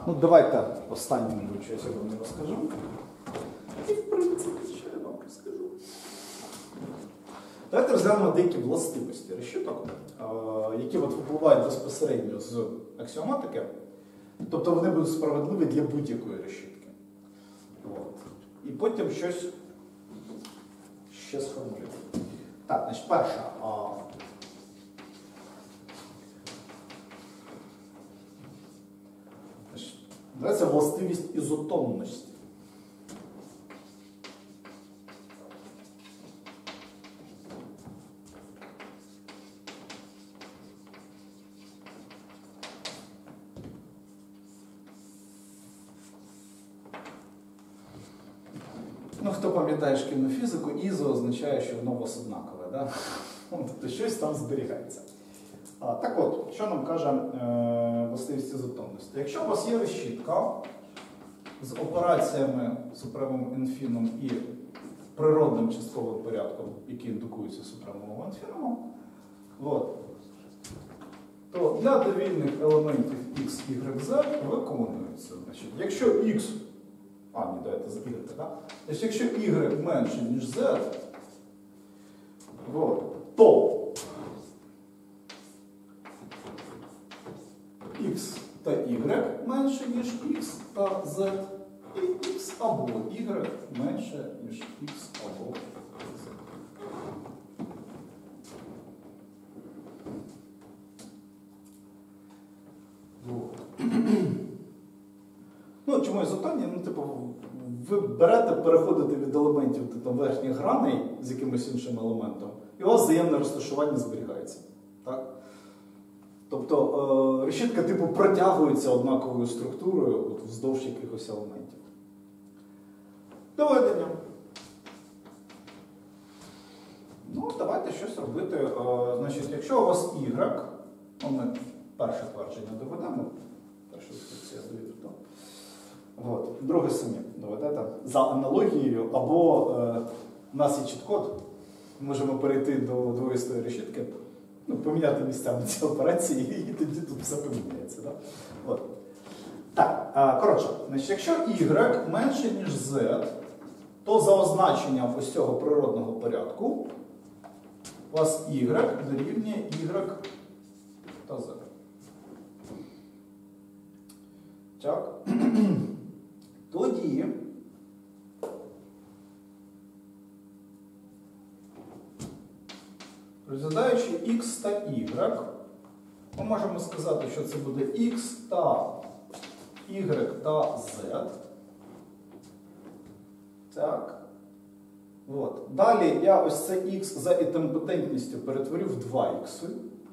Так, ну давайте останню, мабуть, щось я вам не розкажу. І, в принципі, що я вам розкажу. Давайте розглянемо деякі властивості решіток, які випливають безпосередньо з аксіоматики. Тобто вони будуть справедливі для будь-якої решітки. От. І потім щось ще сформулюємо. Так, значить, перша. Це властивість ізотонності. Ну, хто пам'ятає шкільну фізику, ізо означає, що воно у вас однакове. Да? Тобто щось там зберігається. Так от, що нам каже властивість ізотонності? Якщо у вас є решітка з операціями супремовим інфіном і природним частковим порядком, які індукуються супремовим інфіном, то для довільних елементів x, y, z виконується. Значить, якщо x, давайте з y, так? Значить, якщо y менше, ніж z, то x та y менше, ніж x та z, і x або y менше, ніж x або z. Ну, чому ізотонні? Ну, типу, ви берете, переходите від елементів верхніх граней з якимось іншим елементом, і у вас взаємне розташування зберігається. Так? Тобто решітка типу протягується однаковою структурою вздовж якихось елементів. Доведення. Ну, давайте щось робити. Значить, якщо у вас y, ми перше твердження доведемо, перша інструкція доведу, так? Друге самі доведете за аналогією, або у нас є чіт-код, можемо перейти до двоїстої решітки, поміняти місцями ці операції, і тоді тут все поміняється. Да? Так, коротше, значить, якщо y менше, ніж z, то за означенням ось цього природного порядку у вас y дорівнює y та z. Так. Тоді розглядаючи x та y, ми можемо сказати, що це буде x та y та z. Так. Далі я ось це x за ітемпотентністю перетворю в 2х.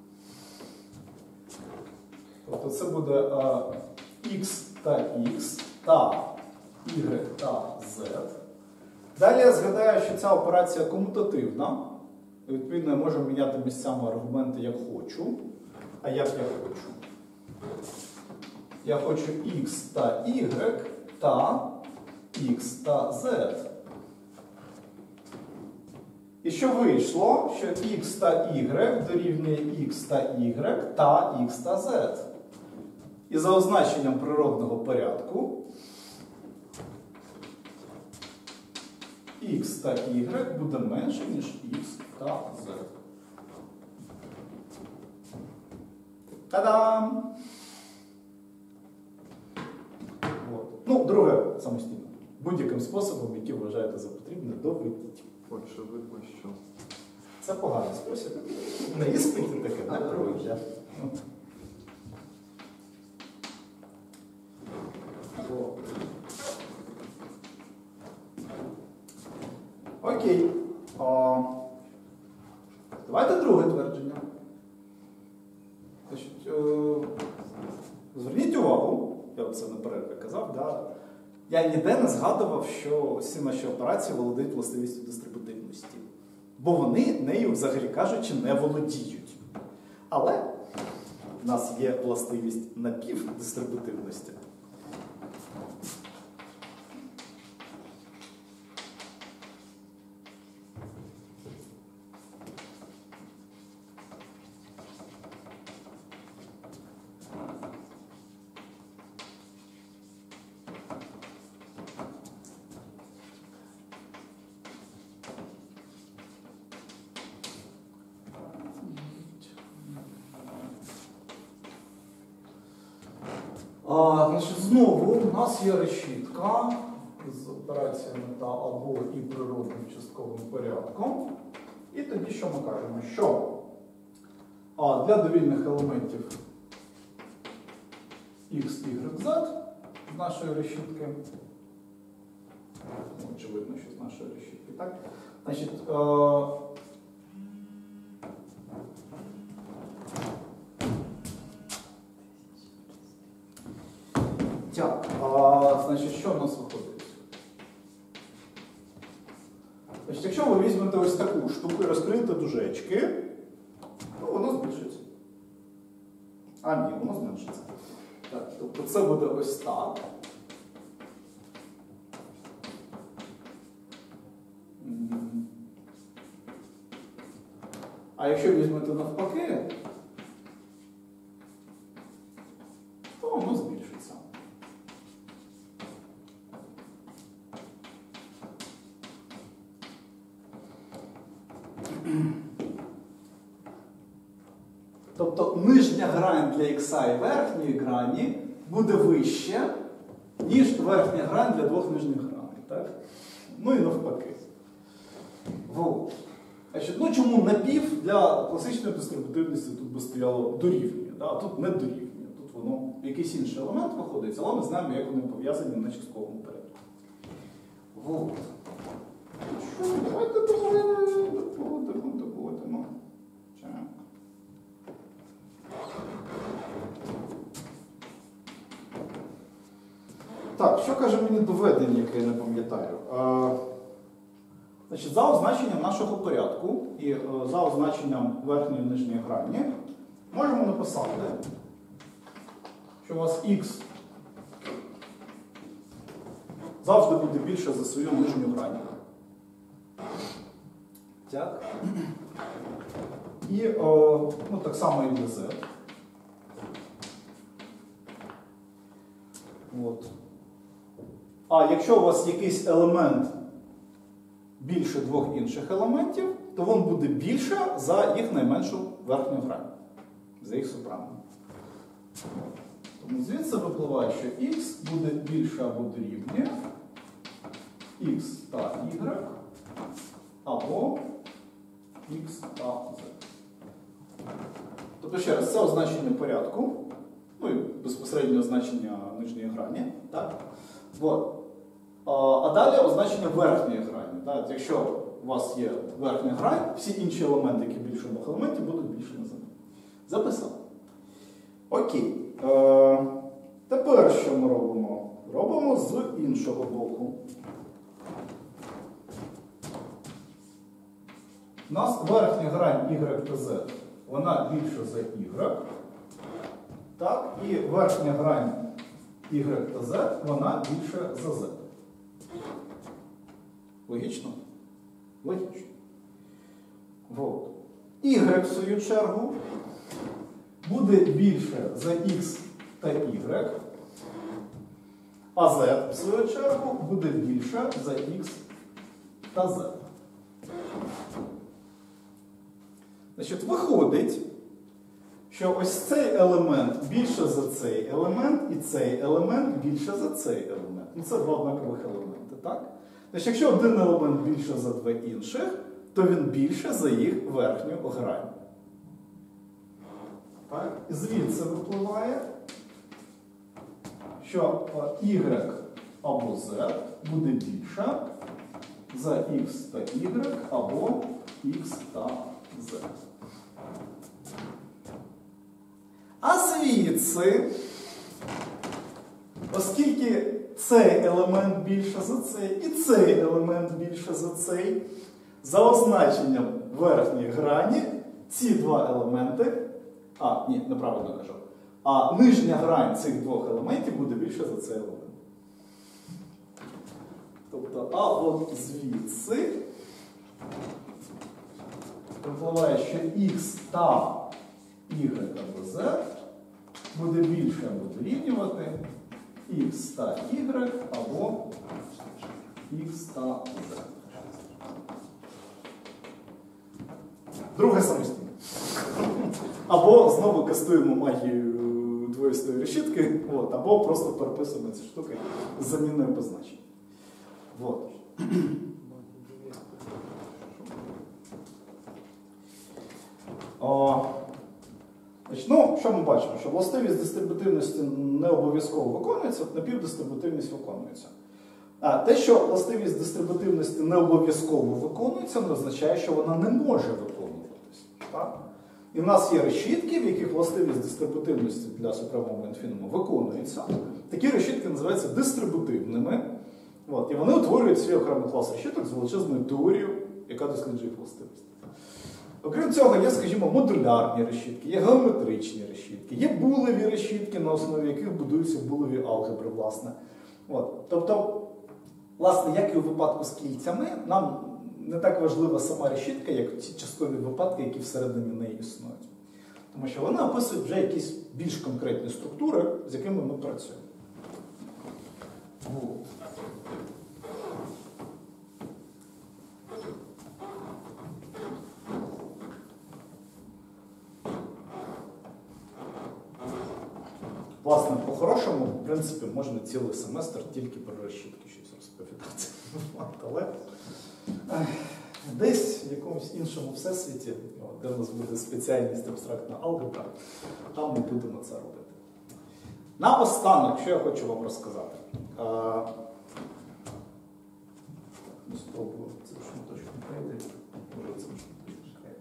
Тобто це буде x та x та y та z. Далі я згадаю, що ця операція комутативна. Відповідно, я можу міняти місцями аргументи як хочу. А як я хочу? Я хочу x та y та x та z. І що вийшло? Що x та y дорівнює x та y та x та z. І за означенням природного порядку x та y буде менше, ніж x та z. Та-дам! Ну, друге, самостійно. Будь-яким способом, який вважаєте за потрібне, доведіть. Очевидно, що. Це поганий спосіб. На іспиті таке не проводять. Окей. Давайте друге твердження. Значить, зверніть увагу, я це наперед казав, да? Я ніде не згадував, що всі наші операції володіють властивістю дистрибутивності. Бо вони нею, взагалі кажучи, не володіють. Але в нас є властивість напівдистрибутивності. Значить, знову у нас є решітка з операціями та або і природним частковим порядком. І тоді що ми кажемо? Що для довільних елементів x, y, z з нашої решітки, очевидно, що з нашої решітки, так? Значить, значить, що в нас виходить? Значить, якщо ви візьмете ось таку штуку і розкриєте дужечки, то воно збільшиться. Ні, воно зменшиться. Так, тобто це буде ось так. А якщо візьмете навпаки, то воно збільшиться. Тобто нижня грань для х і верхньої грані буде вища, ніж верхня грань для двох нижніх граней. Так? Ну і навпаки. Вот. Значить, чому напів для класичної дистрибутивності тут би стояло дорівнює, а тут не дорівнює. Тут воно якийсь інший елемент виходить, але ми знаємо, як вони пов'язані на частковому порядку. Вот. Що, давайте доводимо. Так, що каже мені доведення, яке я не пам'ятаю? Значить, за означенням нашого порядку і за означенням верхньої і нижньої грані можемо написати, що у вас х завжди буде більше за свою нижню грань. Так. І так само і для z. От. А якщо у вас якийсь елемент більше двох інших елементів, то він буде більше за їх найменшу верхню грань, за їх супраму. Тому звідси випливає, що x буде більше або дорівнює x та y, або x та z. Тобто ще раз, це означення порядку, і безпосередньо означення нижньої грані. Так? Вот. А далі означення верхньої грані. Так? Якщо у вас є верхня грань, всі інші елементи, які більше двох елементів, будуть більше на землі. Записав. Окей. Тепер що ми робимо? Робимо з іншого боку. У нас верхня грань y та z, вона більша за y. Так? І верхня грань y та z, вона більша за z. Логічно? Логічно. Вот. Y, в свою чергу, буде більше за x та y, а z, в свою чергу, буде більше за x та z. Значить, виходить, що ось цей елемент більше за цей елемент, і цей елемент більше за цей елемент. Це два однакових елементи, так? Значить, якщо один елемент більше за два інших, то він більше за їх верхню грань. Так? І звідси випливає, що y або z буде більше за x та y або x та z. А звідси, оскільки цей елемент більше за цей, і цей елемент більше за цей, за означенням верхньої грані, ці два елементи, ні, неправильно кажу, а нижня грань цих двох елементів буде більше за цей елемент. Тобто, от звідси випливає, що x та y або z буде більше або дорівнювати x та y або x та z. Друге самостійно. Або знову кастуємо магію якоїсь тої решітки, от, або просто переписуємо ці штуки з замінною позначенням. От. Ну, що ми бачимо? Що властивість дистрибутивності не обов'язково виконується, напівдистрибутивність виконується. А те, що властивість дистрибутивності не обов'язково виконується, не означає, що вона не може виконуватися. Так? І в нас є решітки, в яких властивість дистрибутивності для супремого інфінуму виконується. Такі решітки називаються дистрибутивними. От, і вони утворюють свій окремий клас решіток з величезною теорією, яка досліджує властивість. Окрім цього, є, скажімо, модулярні решітки, є геометричні решітки, є булеві решітки, на основі яких будуються булеві алгебри, власне. От. Тобто, власне, як і у випадку з кільцями, нам не так важлива сама решітка, як ті часткові випадки, які всередині неї існують. Тому що вони описують вже якісь більш конкретні структури, з якими ми працюємо. Власне, по-хорошому, в принципі, можна цілий семестр тільки про решітки щось розповідати. Але десь в якомусь іншому всесвіті, де у нас буде спеціальність абстрактна алгебра, там ми будемо це робити. Наостанок, що я хочу вам розказати. Спробую цю шматочку пройти. Може, цю шматочку пройти.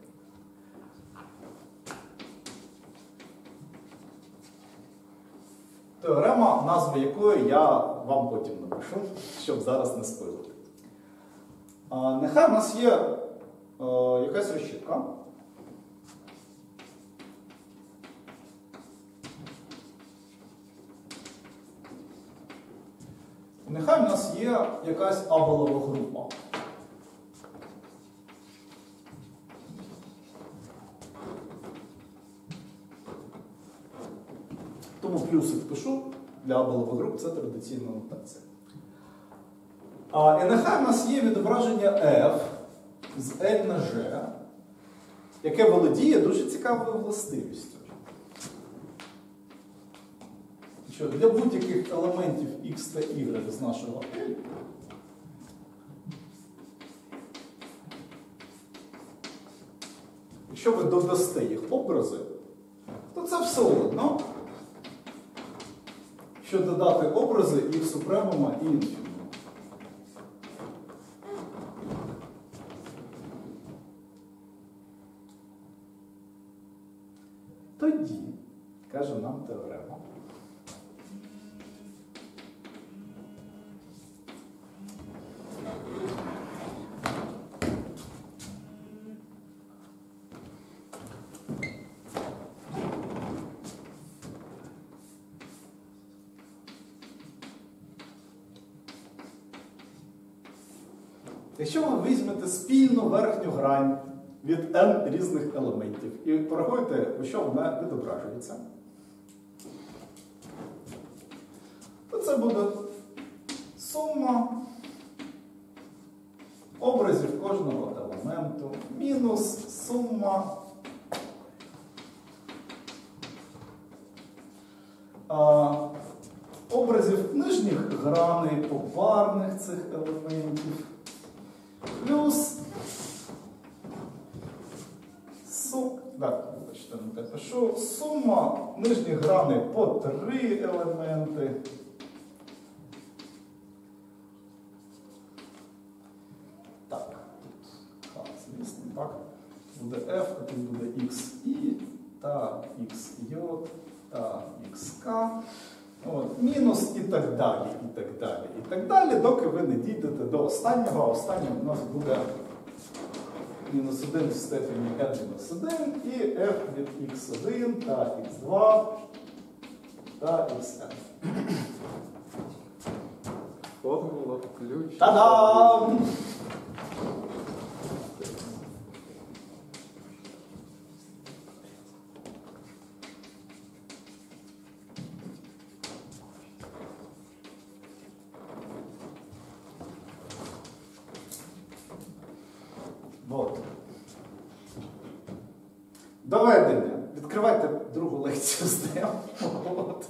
Теорема, назву якої я вам потім напишу, щоб зараз не спойлити. Нехай в нас є якась решітка. Нехай в нас є якась абелова група. Тому плюсик пишу, для абелових груп це традиційна нотація. І нехай в нас є відображення F з L на G, яке володіє дуже цікавою властивістю. Що для будь-яких елементів X та Y з нашого L якщо ви додасте їх образи, то це все одно, що додати образи їх супремума і інфінума. Тоді, каже нам теорема, якщо ви візьмете спільну верхню грань від n різних елементів і порахуєте, у що вона відображується, то це буде сума образів кожного елементу мінус сума образів нижніх граней попарних цих елементів плюс сума нижніх граней по 3 елементи. Так, тут звісно, так. Буде F, а тут буде XI, та XJ, та XK. От, мінус і так далі, і так далі, і так далі, доки ви не дійдете до останнього, а останнім у нас буде мінус 1 в степені n-1 і f від x1 та x2 та xn. Формула ключ. Та-дам! От. Доведення. Відкривайте другу лекцію з тем. От.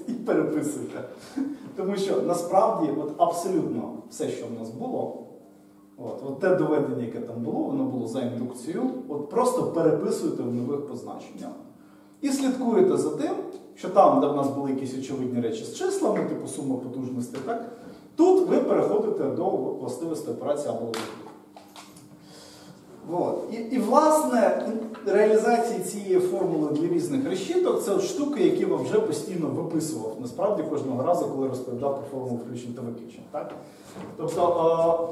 переписуйте. Тому що насправді от абсолютно все, що в нас було, от те доведення, яке там було, воно було за індукцією, от просто переписуєте в нових позначеннях. І слідкуєте за тим, що там, де в нас були якісь очевидні речі з числами, типу сума потужностей, так? Тут ви переходите до властивості операції або і, власне, реалізація цієї формули для різних решіток – це от штуки, які я вже постійно виписував, насправді, кожного разу, коли розповідав про формулу включень та виключень. Так? Тобто,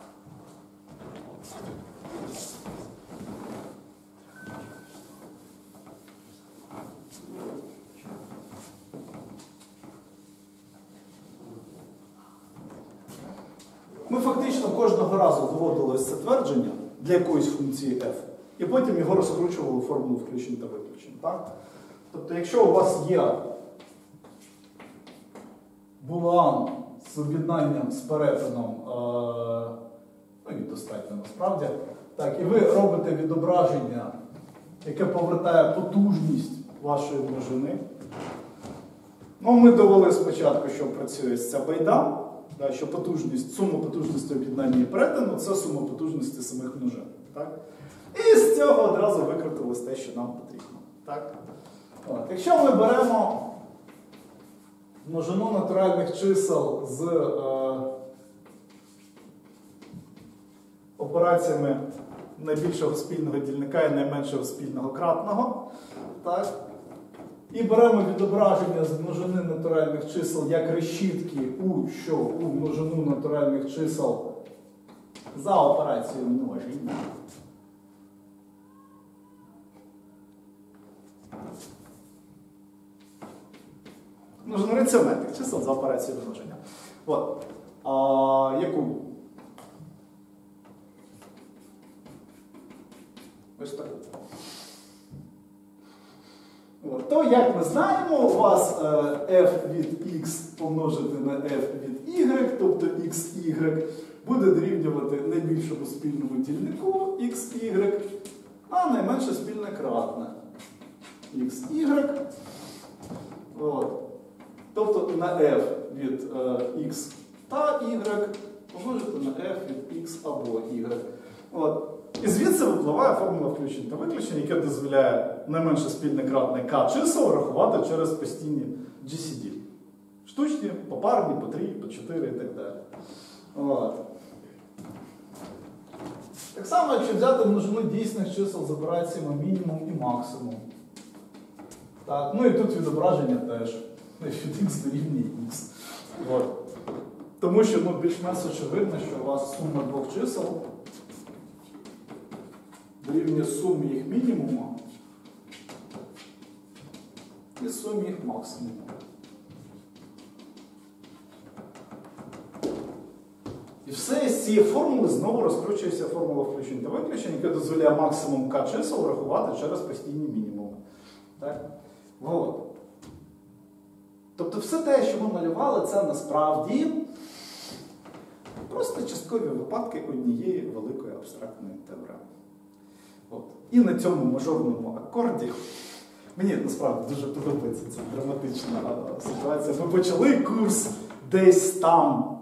ми фактично кожного разу виводили ось це твердження для якоїсь функції f, і потім його розкручували у формулу включень та виключень. Так? Тобто, якщо у вас є булан з об'єднанням з перетином, ну і достатньо насправді, так, і ви робите відображення, яке повертає потужність вашої множини, ну, ми довели спочатку, що працює ця байда, що потужність, сума потужності об'єднання і перетину – це сума потужності самих множин. Так? І з цього одразу викрутилось те, що нам потрібно. Так? От. Якщо ми беремо множину натуральних чисел з операціями найбільшого спільного дільника і найменшого спільного кратного, так? І беремо відображення з множини натуральних чисел як решітки у множину натуральних чисел за операцією множення. Множину раціональних чисел за операцією множення. От. Яку? Ось так. То, як ми знаємо, у вас f від x помножити на f від y, тобто xy, буде дорівнювати найбільшому спільному дільнику xy, а найменше спільне кратне xy. Тобто на f від x та y помножити на f від x або y. І звідси випливає формула включень та виключень, яка дозволяє найменше спільне кратне k чисел рахувати через постійні GCD. Штучні, попарні, по 3, по 4 і так далі. Так само, якщо взяти множину дійсних чисел з операціями мінімум і максимум. Так, ну і тут відображення теж. Від x дорівнює x. Тому що більш-менш очевидно, що у вас сума двох чисел дорівнює сумі їх мінімуму і сумі їх максимуму. І все з цієї формули знову розкручується формула включень та виключень, яка дозволяє максимум k чисел рахувати через постійні мінімуми. Так? Тобто все те, що ми малювали, це насправді просто часткові випадки однієї великої абстрактної теореми. І на цьому мажорному акорді, мені насправді дуже подобається ця драматична ситуація. Ми почали курс десь там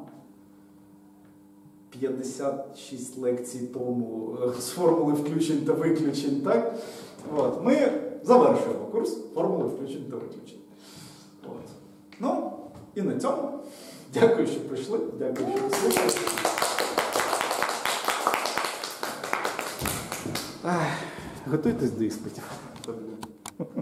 56 лекцій тому з формули включень та виключень. Так? Ми завершуємо курс формули включень та виключень. Ну, і на цьому. Дякую, що прийшли. Дякую, що слухали. Готуйтесь до іспитів.